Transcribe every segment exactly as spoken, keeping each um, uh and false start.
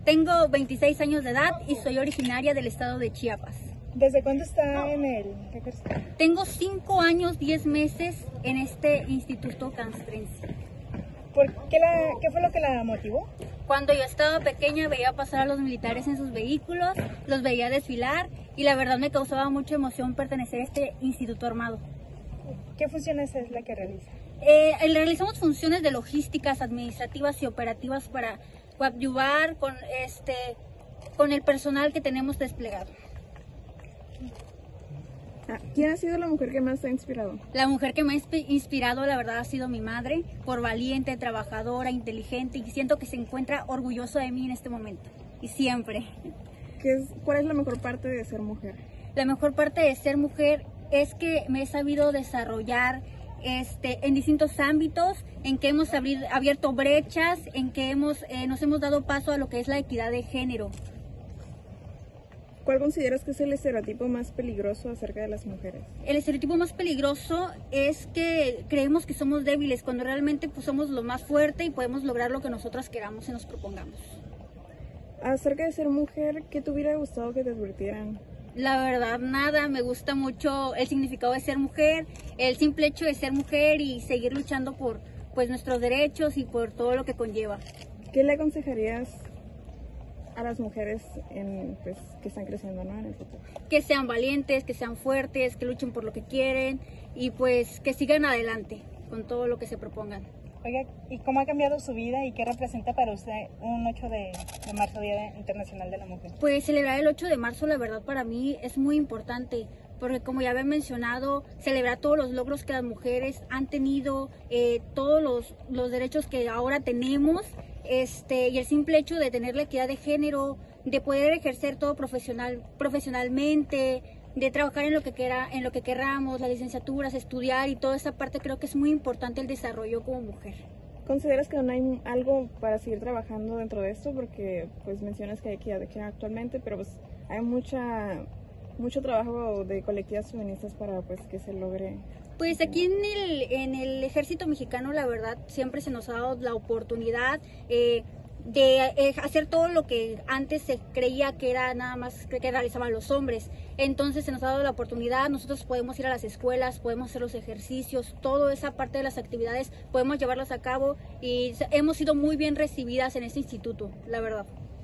Tengo veintiséis años de edad y soy originaria del estado de Chiapas. ¿Desde cuándo está en el ejército? Tengo cinco años, diez meses en este instituto castrense. ¿Por qué, la, qué fue lo que la motivó? Cuando yo estaba pequeña veía pasar a los militares en sus vehículos, los veía desfilar y la verdad me causaba mucha emoción pertenecer a este instituto armado. ¿Qué funciones es la que realiza? Eh, realizamos funciones de logísticas, administrativas y operativas para coadyuvar con, este, con el personal que tenemos desplegado. ¿Quién ha sido la mujer que más te ha inspirado? La mujer que me ha inspirado, la verdad, ha sido mi madre, por valiente, trabajadora, inteligente, y siento que se encuentra orgullosa de mí en este momento, y siempre. ¿Qué es, ¿Cuál es la mejor parte de ser mujer? La mejor parte de ser mujer es que me he sabido desarrollar este, en distintos ámbitos, en que hemos abrir, abierto brechas, en que hemos, eh, nos hemos dado paso a lo que es la equidad de género. ¿Cuál consideras que es el estereotipo más peligroso acerca de las mujeres? El estereotipo más peligroso es que creemos que somos débiles, cuando realmente pues, somos lo más fuerte y podemos lograr lo que nosotras queramos y nos propongamos. Acerca de ser mujer, ¿qué te hubiera gustado que te advirtieran? La verdad, nada. Me gusta mucho el significado de ser mujer, el simple hecho de ser mujer y seguir luchando por pues, nuestros derechos y por todo lo que conlleva. ¿Qué le aconsejarías a las mujeres en, pues, que están creciendo, ¿no?, en el futuro? Que sean valientes, que sean fuertes, que luchen por lo que quieren y pues que sigan adelante con todo lo que se propongan. Oiga, ¿y cómo ha cambiado su vida y qué representa para usted un ocho de marzo, Día Internacional de la Mujer? Pues celebrar el ocho de marzo, la verdad, para mí es muy importante, porque como ya había mencionado, celebrar todos los logros que las mujeres han tenido, eh, todos los, los derechos que ahora tenemos, este, y el simple hecho de tener la equidad de género, de poder ejercer todo profesional, profesionalmente, de trabajar en lo que quiera, en lo que queramos, las licenciaturas, estudiar y toda esa parte, creo que es muy importante el desarrollo como mujer. ¿Consideras que no hay algo para seguir trabajando dentro de esto? Porque pues mencionas que hay equidad de género actualmente, pero pues hay mucha mucho trabajo de colectivas feministas para pues que se logre. Pues aquí en el, en el ejército mexicano, la verdad, siempre se nos ha dado la oportunidad eh, de eh, hacer todo lo que antes se creía que era nada más que realizaban los hombres. Entonces se nos ha dado la oportunidad, nosotros podemos ir a las escuelas, podemos hacer los ejercicios, toda esa parte de las actividades podemos llevarlas a cabo y hemos sido muy bien recibidas en este instituto, la verdad.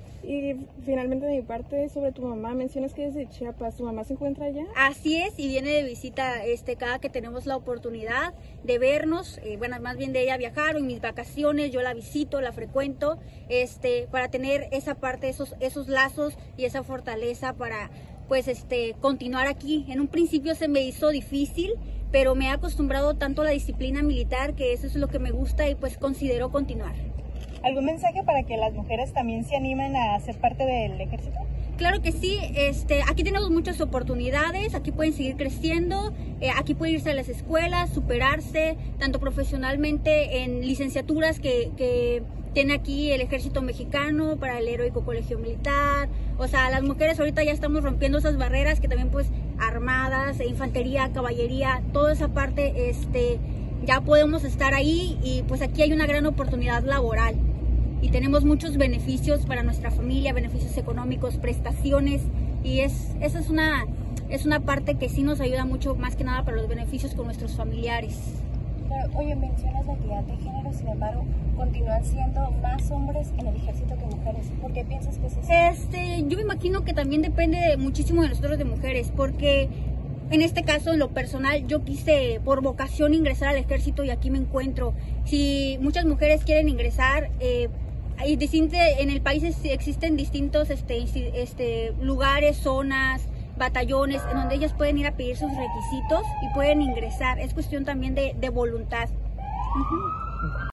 Y finalmente de mi parte, sobre tu mamá, mencionas que es de Chiapas, ¿tu mamá se encuentra allá? Así es, y viene de visita este, cada que tenemos la oportunidad de vernos, eh, bueno, más bien de ella viajar, o en mis vacaciones yo la visito, la frecuento, este, para tener esa parte, esos, esos lazos y esa fortaleza para pues este, continuar aquí. En un principio se me hizo difícil, pero me he acostumbrado tanto a la disciplina militar que eso es lo que me gusta y pues considero continuar. ¿Algún mensaje para que las mujeres también se animen a ser parte del ejército? Claro que sí, este, aquí tenemos muchas oportunidades, aquí pueden seguir creciendo, eh, aquí pueden irse a las escuelas, superarse, tanto profesionalmente en licenciaturas que, que tiene aquí el ejército mexicano para el heroico colegio militar. O sea, las mujeres ahorita ya estamos rompiendo esas barreras que también pues armadas, infantería, caballería, toda esa parte este, ya podemos estar ahí y pues aquí hay una gran oportunidad laboral. Y tenemos muchos beneficios para nuestra familia, beneficios económicos, prestaciones, y es, esa es una, es una parte que sí nos ayuda mucho, más que nada para los beneficios con nuestros familiares. Pero, oye, mencionas la equidad de género, sin embargo, continúan siendo más hombres en el ejército que mujeres. ¿Por qué piensas que es así? Este, yo me imagino que también depende de, muchísimo de nosotros de mujeres, porque en este caso, en lo personal, yo quise por vocación ingresar al ejército y aquí me encuentro. Si muchas mujeres quieren ingresar, eh, Hay distinto, en el país existen distintos este, este, lugares, zonas, batallones, en donde ellas pueden ir a pedir sus requisitos y pueden ingresar. Es cuestión también de, de voluntad. Uh-huh.